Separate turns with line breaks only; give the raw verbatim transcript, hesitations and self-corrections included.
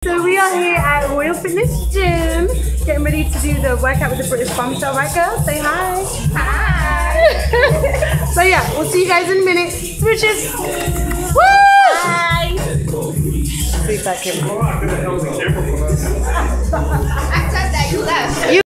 So we are here at Royal Fitness Gym, getting ready to do the workout with the British Bombshell, right girls? Say hi. Hi. So yeah, we'll see you guys in a minute. Switches. Woo! Bye. See if I can. I said that you left. You